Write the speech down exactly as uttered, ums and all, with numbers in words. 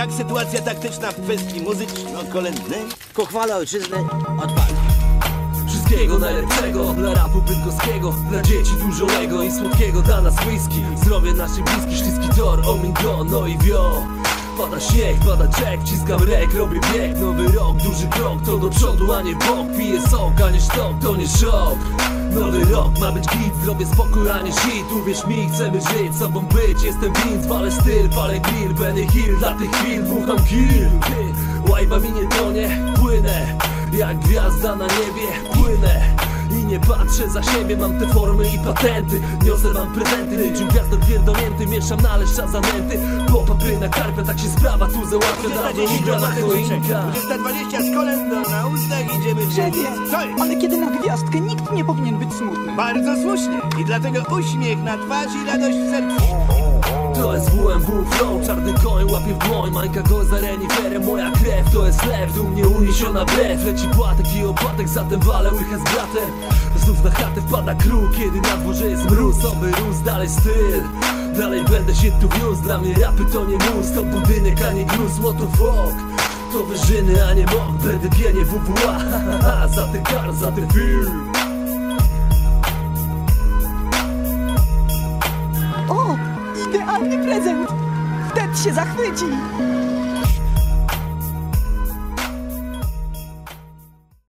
Jak sytuacja taktyczna w kwestii muzyczno-kolędnej? Ku chwale ojczyzny odpal. Wszystkiego najlepszego dla rapu bydgoskiego, dla dzieci dużonego i słodkiego dla nas whisky. Zdrowie naszych bliskich, śliski tor, omingo, no i wio. Pada śnieg, pada czek, wciskam rek, robię bieg. Nowy rok, duży krok, to do przodu, a nie w bok. Piję sok, a nie sztok, to nie szok. Nowy rok ma być git, zrobię spokój, a nie shit. Uwierz mi, chcemy żyć, sobą być. Jestem Vince, walę styl, palę grill. Benny Hill, dla tych chwil dmucham kill. Łajba mi nie tonie, płynę jak gwiazda na niebie, płynę i nie patrzę za siebie. Mam te formy i patenty, niosę wam prezenty. Niczym gwiazdor pierdolnięty, mieszam na leszcza zanęty. Popa na karpę, tak się sprawa tu załatwia. Dawno ubrana choinka. dwudziesta dwadzieścia z kolędą na ustach, idziemy w Szefie, Co jest? ale kiedy na gwiazdkę nikt nie powinien być smutny. Bardzo słusznie. I dlatego uśmiech na twarzy i radość w sercu. To jest W M W flow, czarny koń łapie w dłoń. Mańka go za reniferem, moja krew to jest lew. Tu mnie uniesiona brew, leci płatek i opatek. Zatem walę łychę z bratem. Znów na chatę wpada król, kiedy na dworze jest mróz. Oby rósł dalej styl, dalej będę się tu wiózł. Dla mnie rapy to nie mus, to budynek, a nie gruz. What the fuck? To wyżyny, a nie mok. Będę pienie W W A. Za ten kar, za ten film. O, idealny prezent! Wtedy się zachwyci!